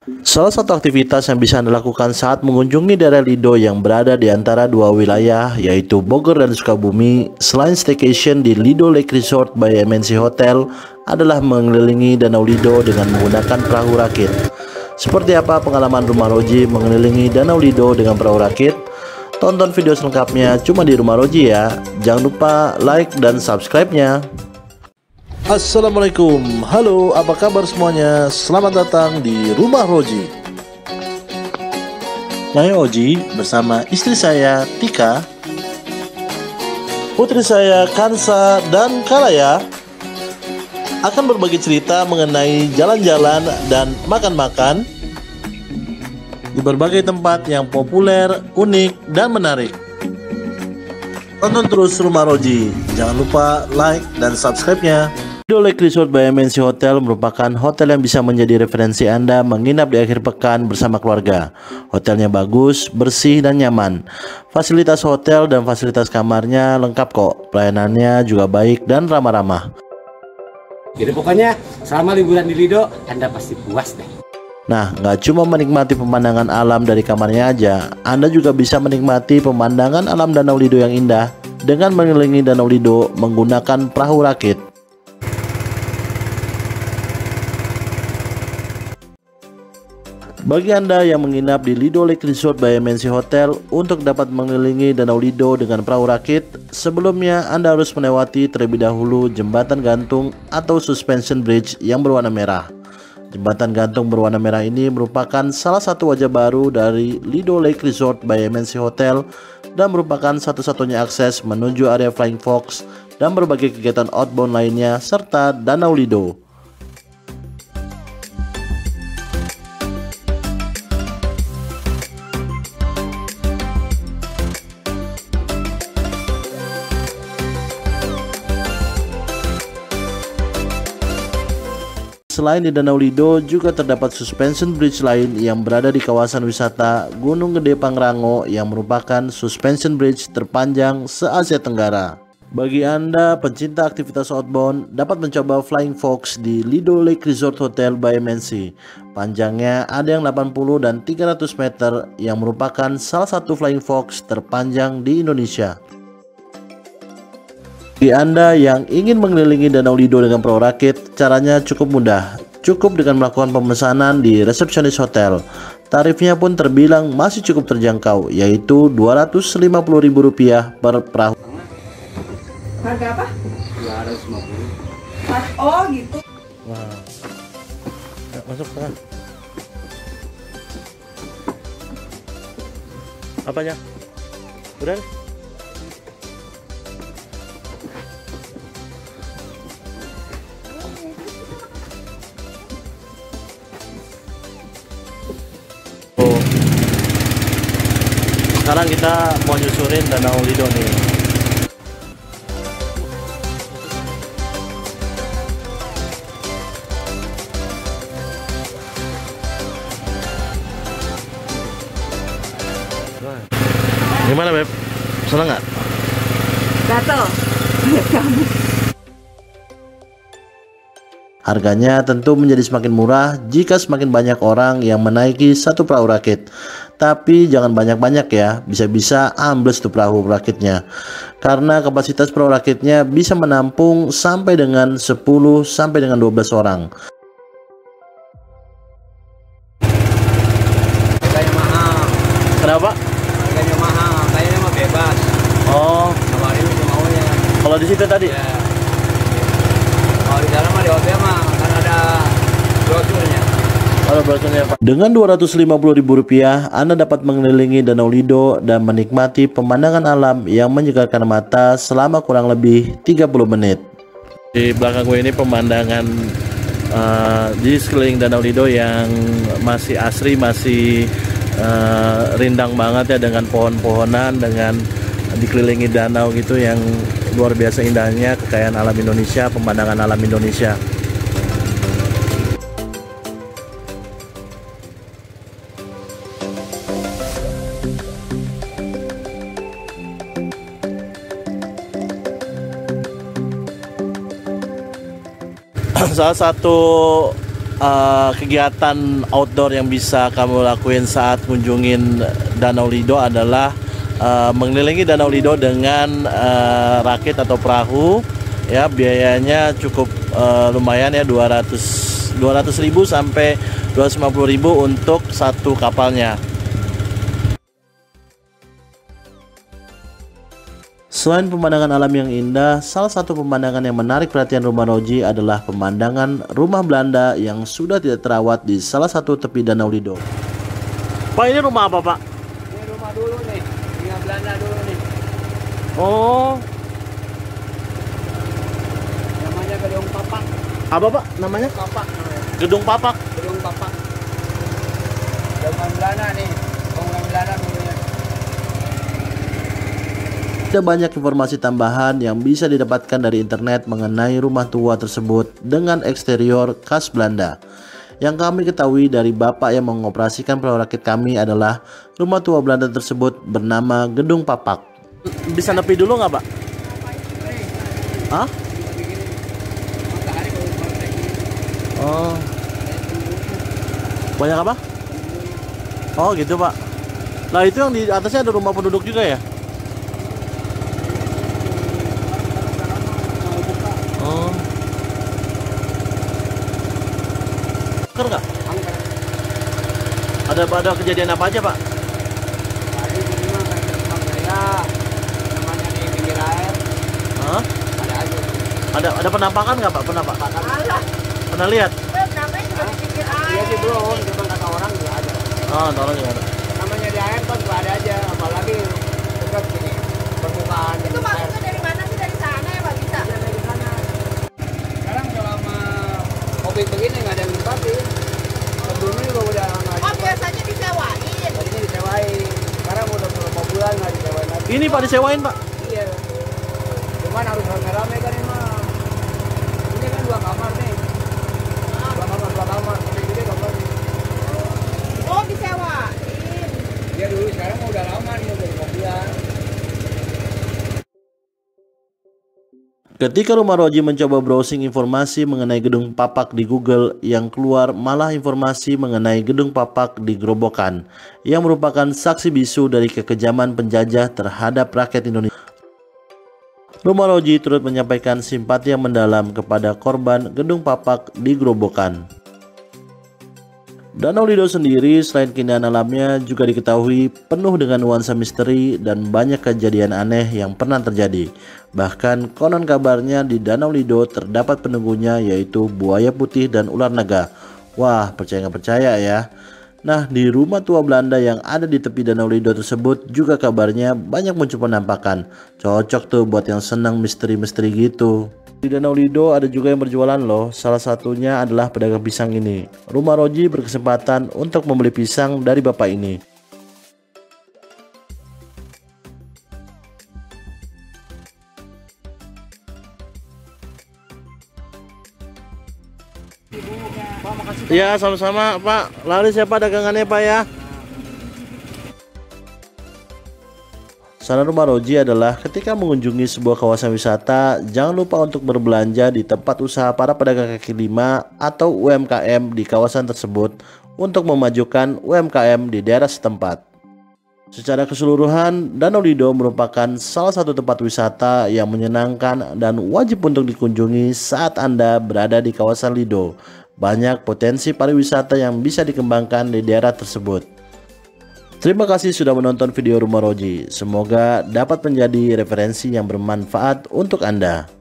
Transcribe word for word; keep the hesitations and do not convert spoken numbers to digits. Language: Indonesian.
Salah satu aktivitas yang bisa Anda lakukan saat mengunjungi daerah Lido yang berada di antara dua wilayah, yaitu Bogor dan Sukabumi, selain staycation di Lido Lake Resort by M N C Hotel, adalah mengelilingi Danau Lido dengan menggunakan perahu rakit. Seperti apa pengalaman Rumah Roji mengelilingi Danau Lido dengan perahu rakit? Tonton video selengkapnya cuma di Rumah Roji ya. Jangan lupa like dan subscribe-nya. Assalamualaikum, halo, apa kabar semuanya? Selamat datang di Rumah Roji. Saya Oji bersama istri saya Tika, putri saya Kansa dan Kalaya akan berbagi cerita mengenai jalan-jalan dan makan-makan di berbagai tempat yang populer, unik, dan menarik. Tonton terus Rumah Roji, jangan lupa like dan subscribe-nya. Lido Lake Resort by M N C Hotel merupakan hotel yang bisa menjadi referensi Anda menginap di akhir pekan bersama keluarga. Hotelnya bagus, bersih, dan nyaman. Fasilitas hotel dan fasilitas kamarnya lengkap kok. Pelayanannya juga baik dan ramah-ramah. Jadi pokoknya selama liburan di Lido, Anda pasti puas deh. Nah, nggak cuma menikmati pemandangan alam dari kamarnya aja, Anda juga bisa menikmati pemandangan alam Danau Lido yang indah dengan mengelilingi Danau Lido menggunakan perahu rakit. Bagi Anda yang menginap di Lido Lake Resort by M N C Hotel, untuk dapat mengelilingi Danau Lido dengan perahu rakit, sebelumnya Anda harus melewati terlebih dahulu jembatan gantung atau suspension bridge yang berwarna merah. Jembatan gantung berwarna merah ini merupakan salah satu wajah baru dari Lido Lake Resort by M N C Hotel dan merupakan satu-satunya akses menuju area Flying Fox dan berbagai kegiatan outbound lainnya serta Danau Lido. Selain di Danau Lido, juga terdapat suspension bridge lain yang berada di kawasan wisata Gunung Gede Pangrango yang merupakan suspension bridge terpanjang se-Asia Tenggara. Bagi Anda pencinta aktivitas outbound, dapat mencoba Flying Fox di Lido Lake Resort Hotel by M N C. Panjangnya ada yang delapan puluh dan tiga ratus meter yang merupakan salah satu Flying Fox terpanjang di Indonesia. Bagi Anda yang ingin mengelilingi Danau Lido dengan perahu rakit, caranya cukup mudah. Cukup dengan melakukan pemesanan di resepsionis hotel. Tarifnya pun terbilang masih cukup terjangkau, yaitu dua ratus lima puluh ribu rupiah per perahu. Harga apa? dua ratus lima puluh. Oh gitu. Wow. Ya, masuk tengah. Apanya? Udah? Sekarang kita mau nyusurin Danau Lido nih. Gimana Beb? Senang nggak? Gatel. Lihat kamu. Harganya tentu menjadi semakin murah jika semakin banyak orang yang menaiki satu perahu rakit. Tapi jangan banyak-banyak ya, bisa-bisa ambles tuh perahu rakitnya. Karena kapasitas perahu rakitnya bisa menampung sampai dengan sepuluh sampai dengan dua belas orang. Harganya mahal. Kenapa? Harganya mahal. Kayaknya mah bebas. Oh, Kemarin itu maunya. kalau di situ tadi. Ya. Kalau di dalam mah di hotel mah kan ada brosurnya. Dengan dua ratus lima puluh ribu rupiah, Anda dapat mengelilingi Danau Lido dan menikmati pemandangan alam yang menyegarkan mata selama kurang lebih tiga puluh menit. Di belakang gue ini pemandangan uh, di sekeliling Danau Lido yang masih asri, masih uh, rindang banget ya, dengan pohon-pohonan, dengan dikelilingi danau gitu yang luar biasa indahnya, kekayaan alam Indonesia, pemandangan alam Indonesia. Salah satu uh, kegiatan outdoor yang bisa kamu lakuin saat kunjungin Danau Lido adalah uh, mengelilingi Danau Lido dengan uh, rakit atau perahu. Ya, biayanya cukup uh, lumayan ya, dua ratus ribu sampai dua ratus lima puluh ribu untuk satu kapalnya. Selain pemandangan alam yang indah, salah satu pemandangan yang menarik perhatian Rumah Roji adalah pemandangan rumah Belanda yang sudah tidak terawat di salah satu tepi Danau Lido. Pak, ini rumah apa, Pak? Ini rumah dulu nih, rumah Belanda dulu nih. Oh, Namanya Gedung Papak. apa Pak namanya? Papak namanya. Gedung Papak. Gedung Papak. Bangunan Belanda nih, bangunan Belanda dulunya. Ada banyak informasi tambahan yang bisa didapatkan dari internet mengenai rumah tua tersebut dengan eksterior khas Belanda. Yang kami ketahui dari bapak yang mengoperasikan perahu rakit kami adalah rumah tua Belanda tersebut bernama Gedung Papak. Bisa nepi dulu nggak, Pak? Hah? Oh, banyak apa? Oh gitu, Pak. Nah, itu yang di atasnya ada rumah penduduk juga ya? Oh, angker nggak? Ada ada kejadian apa aja, Pak? Tadi di rumah kan tempat saya, namanya di pinggir air, Hah? ada aja. Ada ada penampakan nggak, Pak? Penampakan? Alah, Pernah lihat? eh, namanya juga di pinggir Iya air. sih belum, cuma kata orang juga ada. Oh, tolong gimana? Namanya di air kan juga ada aja, apalagi dekat sini permukaan. Itu maksudnya dari mana sih? Dari sana ya, Pak? Bisa? Dari sana. Sekarang selama COVID begini nggak ada yang nempatin. Sebelumnya juga udah nggak Oh, ada. biasanya disewain. Tadinya disewain. Sekarang udah beberapa bulan nggak disewain lagi. Ini Pak disewain, Pak? Iya. Cuman harus rame-rame kan ini mah. Ini kan dua kamar nih. Dua kamar, dua kamar. Gede-gede kamarnya. Oh, disewain. Dia dulu, sekarang udah lama nih, udah lima bulan. Ketika Rumah Roji mencoba browsing informasi mengenai Gedung Papak di Google, yang keluar malah informasi mengenai Gedung Papak di Grobogan, yang merupakan saksi bisu dari kekejaman penjajah terhadap rakyat Indonesia. Rumah Roji turut menyampaikan simpati yang mendalam kepada korban Gedung Papak di Grobogan. Danau Lido sendiri selain keindahan alamnya juga diketahui penuh dengan nuansa misteri dan banyak kejadian aneh yang pernah terjadi. Bahkan konon kabarnya di Danau Lido terdapat penunggunya yaitu buaya putih dan ular naga. Wah, percaya nggak percaya ya. Nah, di rumah tua Belanda yang ada di tepi Danau Lido tersebut juga kabarnya banyak muncul penampakan. Cocok tuh buat yang senang misteri-misteri gitu. Di Danau Lido ada juga yang berjualan loh. Salah satunya adalah pedagang pisang ini. Rumah Roji berkesempatan untuk membeli pisang dari bapak ini. Ya, sama-sama Pak. Laris ya Pak dagangannya Pak ya. Saran Rumah Roji adalah ketika mengunjungi sebuah kawasan wisata, jangan lupa untuk berbelanja di tempat usaha para pedagang kaki lima atau U M K M di kawasan tersebut untuk memajukan U M K M di daerah setempat. Secara keseluruhan, Danau Lido merupakan salah satu tempat wisata yang menyenangkan dan wajib untuk dikunjungi saat Anda berada di kawasan Lido. Banyak potensi pariwisata yang bisa dikembangkan di daerah tersebut. Terima kasih sudah menonton video Rumah Roji. Semoga dapat menjadi referensi yang bermanfaat untuk Anda.